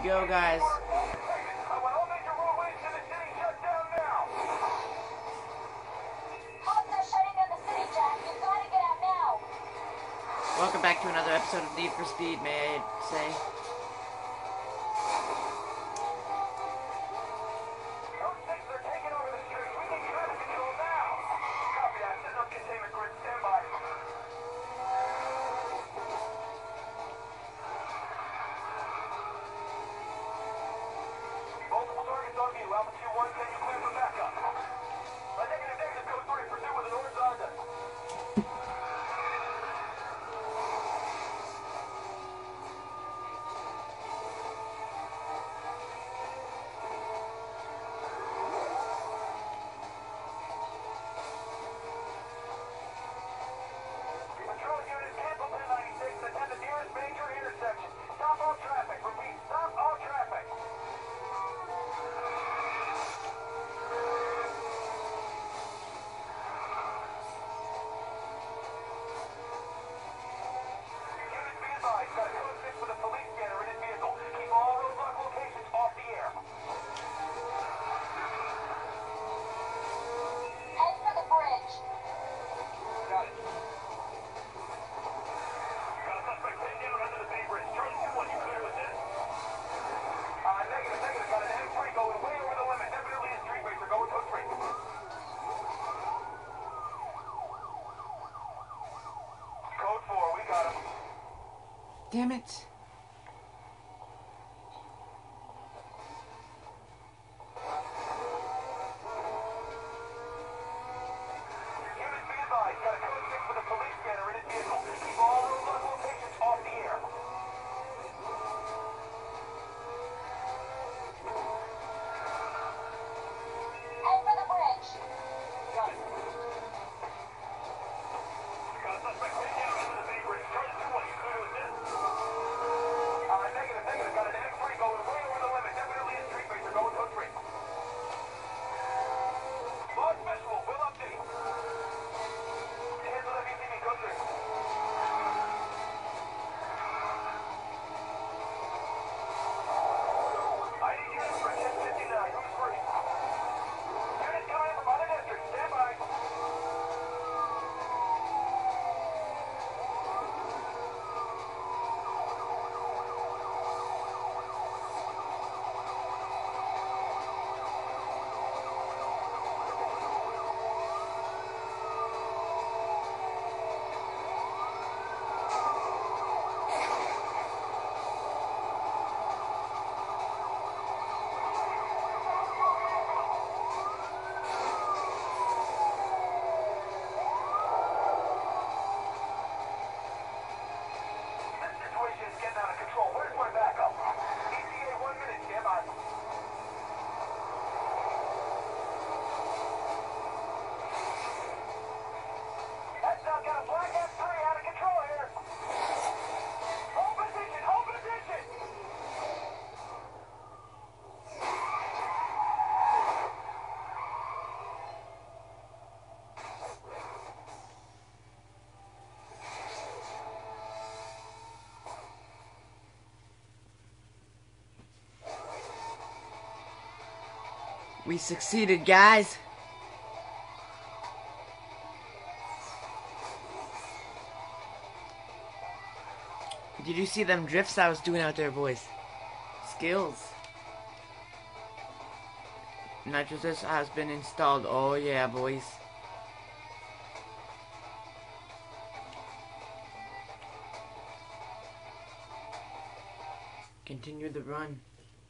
go, guys. Welcome back to another episode of Need for Speed, may I say. Damn it. We succeeded, guys. Did you see them drifts I was doing out there, boys? Skills. Nitrous has been installed. Oh yeah, boys. Continue the run.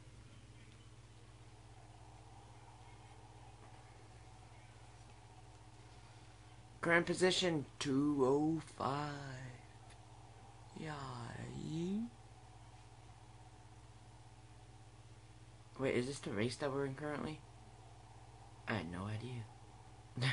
Current position 205. Yeah. Wait, is this the race that we're in currently? I had no idea.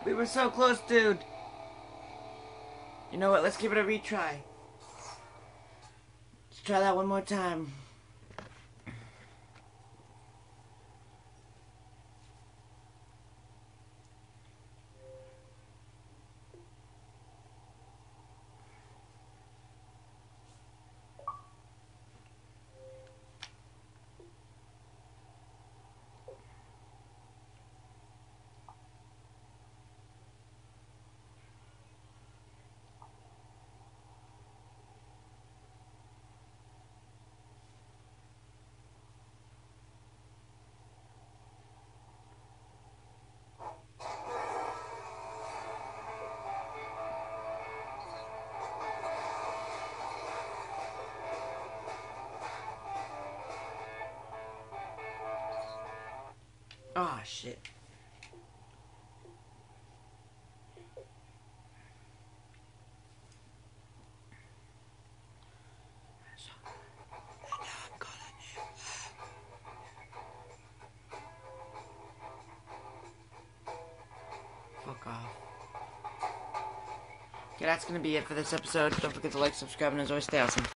We were so close, dude. You know what? Let's give it a retry. Let's try that one more time. Oh, shit. Fuck off. Okay, that's gonna be it for this episode. Don't forget to like, subscribe, and as always, stay awesome.